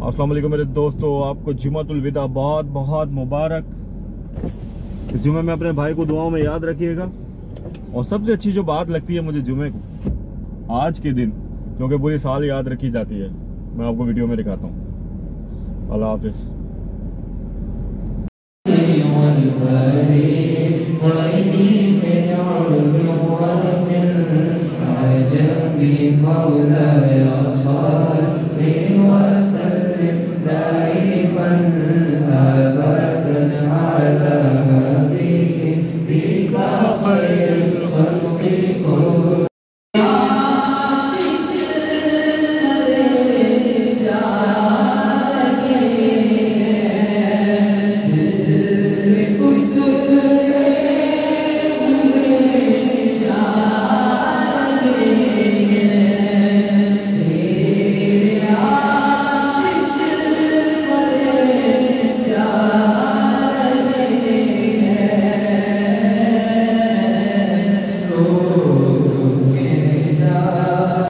अस्सलाम वालेकुम मेरे दोस्तों, आपको जुमातुल विदा बहुत बहुत मुबारक। इस जुमे में अपने भाई को दुआओं में याद रखिएगा। और सबसे अच्छी जो बात लगती है मुझे जुमे को, आज के दिन, क्योंकि पूरी साल याद रखी जाती है, मैं आपको वीडियो में दिखाता हूँ। अल्लाह हाफिज़। मौला